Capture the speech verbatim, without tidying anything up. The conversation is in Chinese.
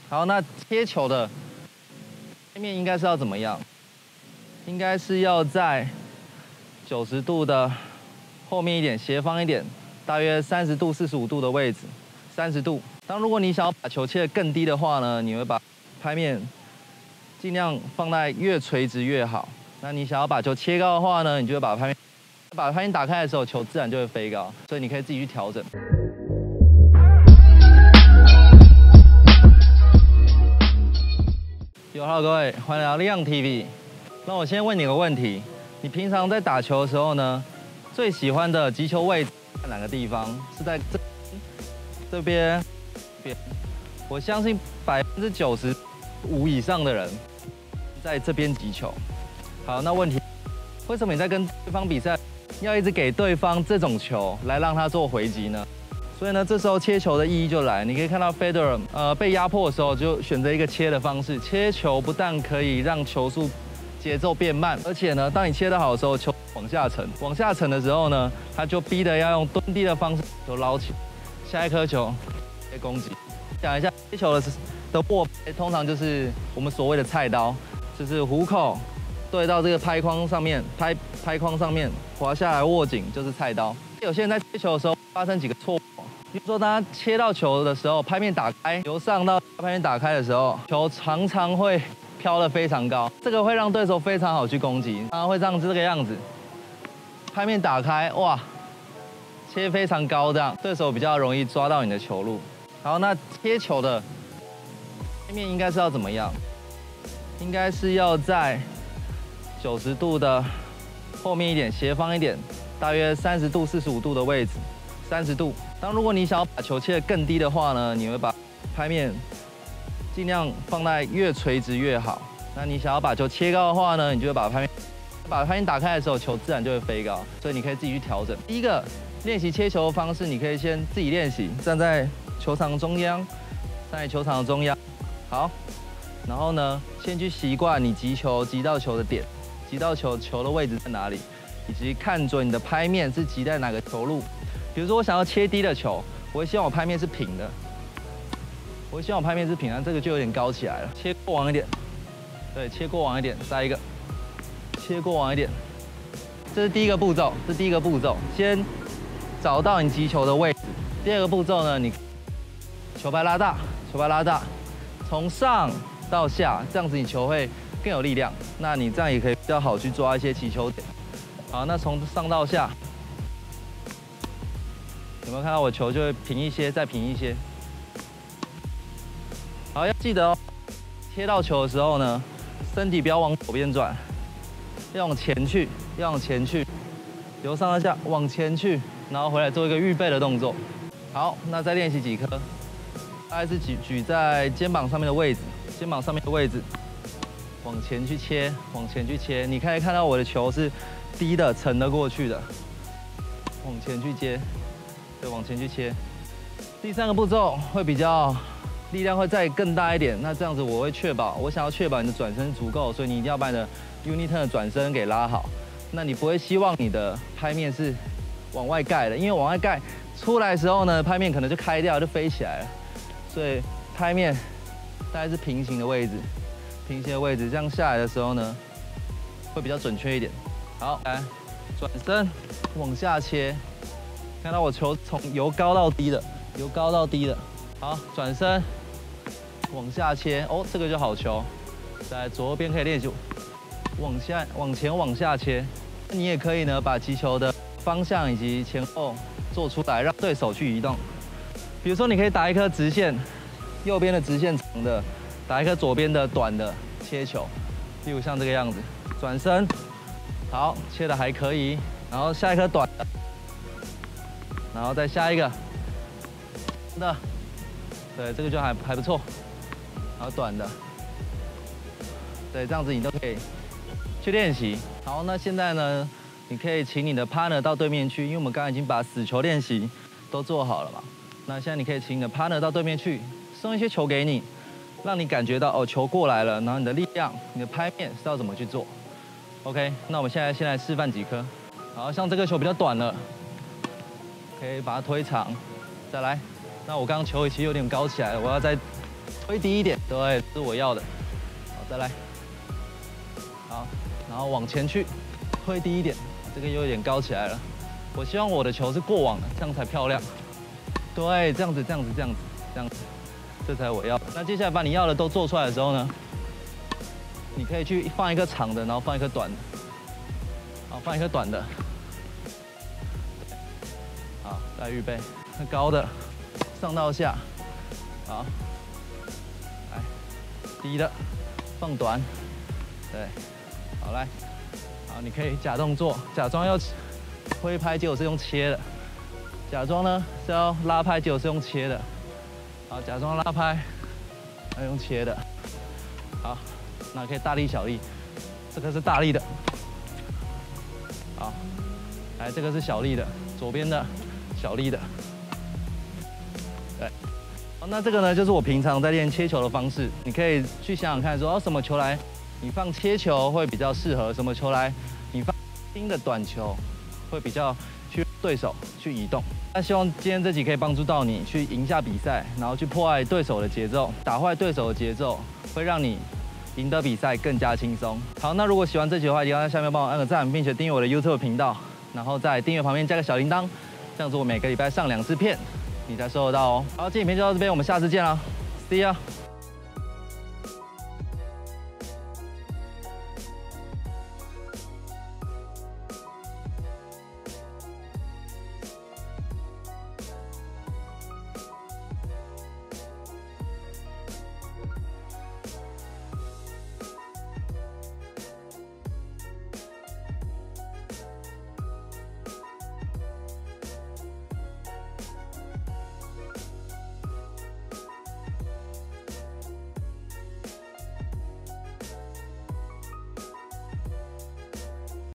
好，那切球的背面应该是要怎么样？应该是要在九十度的后面一点，斜方一点，大约三十度、四十五度的位置，三十度。当如果你想要把球切得更低的话呢，你会把拍面尽量放在越垂直越好。那你想要把球切高的话呢，你就会把拍面把拍面打开的时候，球自然就会飞高，所以你可以自己去调整。有好，各位，欢迎来到亮 T V。那我先问你个问题：你平常在打球的时候呢，最喜欢的击球位置在哪个地方？是在这这边边？我相信百分之九十五以上的人在这边击球。好，那问题，为什么你在跟对方比赛，要一直给对方这种球来让他做回击呢？所以呢，这时候切球的意义就来。你可以看到 Federer 呃被压迫的时候，就选择一个切的方式。切球不但可以让球速节奏变慢，而且呢，当你切得好的时候，球往下沉，往下沉的时候呢，他就逼得要用蹲低的方式球捞起，下一颗球被攻击。讲一下切球的的握拍，通常就是我们所谓的菜刀，就是虎口对到这个拍框上面，拍拍框上面滑下来握紧就是菜刀。有些人在切球的时候发生几个错误。比如说，当他切到球的时候，拍面打开，由上到拍面打开的时候，球常常会飘得非常高，这个会让对手非常好去攻击，常常会这样这个样子，拍面打开，哇，切非常高，这样对手比较容易抓到你的球路。好，那切球的背面应该是要怎么样？应该是要在九十度的后面一点，斜方一点，大约三十度、四十五度的位置，三十度。当如果你想要把球切得更低的话呢，你会把拍面尽量放在越垂直越好。那你想要把球切高的话呢，你就会把拍面把拍面打开的时候，球自然就会飞高。所以你可以自己去调整。第一个练习切球的方式，你可以先自己练习，站在球场中央，站在球场的中央。好，然后呢，先去习惯你击球击到球的点，击到球球的位置在哪里，以及看准你的拍面是击在哪个球路。比如说我想要切低的球，我会希望我拍面是平的，我会希望我拍面是平的，这个就有点高起来了。切过往一点，对，切过往一点，再一个，切过往一点，这是第一个步骤，这是第一个步骤，先找到你击球的位置。第二个步骤呢，你球拍拉大，球拍拉大，从上到下，这样子你球会更有力量。那你这样也可以比较好去抓一些起球点。好，那从上到下。有没有看到我球就会平一些，再平一些？好，要记得哦，切到球的时候呢，身体不要往左边转，要往前去，要往前去，由上到下往前去，然后回来做一个预备的动作。好，那再练习几颗，大概是举举在肩膀上面的位置，肩膀上面的位置，往前去切，往前去切。你可以看到我的球是低的、沉的过去的，往前去接。对，往前去切。第三个步骤会比较力量会再更大一点，那这样子我会确保，我想要确保你的转身足够，所以你一定要把你的 unit turn 的转身给拉好。那你不会希望你的拍面是往外盖的，因为往外盖出来的时候呢，拍面可能就开掉，就飞起来了。所以拍面大概是平行的位置，平行的位置，这样下来的时候呢，会比较准确一点。好，来转身往下切。看到我球从由高到低的，由高到低的，好，转身往下切，哦，这个就好球。在左边可以练习往下、往前、往下切。你也可以呢，把击球的方向以及前后做出来，让对手去移动。比如说，你可以打一颗直线，右边的直线长的，打一颗左边的短的切球，例如像这个样子，转身，好，切的还可以，然后下一颗短的。然后再下一个，的，对，这个就还还不错。然后短的，对，这样子你都可以去练习。好，那现在呢，你可以请你的 partner 到对面去，因为我们刚刚已经把死球练习都做好了嘛。那现在你可以请你的 partner 到对面去，送一些球给你，让你感觉到哦，球过来了，然后你的力量、你的拍面是要怎么去做。OK， 那我们现在先来示范几颗。好像这个球比较短了。可以把它推长，再来。那我刚刚球其实有点高起来了，我要再推低一点，对，是我要的。好，再来。好，然后往前去，推低一点，这个又有点高起来了。我希望我的球是过网的，这样才漂亮。对，这样子，这样子，这样子，这样子，这才我要的。那接下来把你要的都做出来的时候呢，你可以去放一个长的，然后放一个短的。好，放一个短的。好，来预备，高的，上到下。好，来，低的，放短。对，好来，好，你可以假动作，假装要挥拍，结果是用切的；假装呢是要拉拍，结果是用切的。好，假装拉拍，要用切的。好，那可以大力小力，这个是大力的。好，来，这个是小力的，左边的小力的。对，好，那这个呢就是我平常在练切球的方式，你可以去想想看说，哦，什么球来你放切球会比较适合，什么球来你放轻的短球会比较去对手去移动。那希望今天这集可以帮助到你去赢下比赛，然后去破坏对手的节奏，打坏对手的节奏，会让你赢得比赛更加轻松。好，那如果喜欢这集的话，一定要在下面帮我按个赞，并且订阅我的 YouTube 频道，然后在订阅旁边加个小铃铛，这样子我每个礼拜上两支片，你才收得到哦。好，这影片就到这边，我们下次见啦 ，See ya。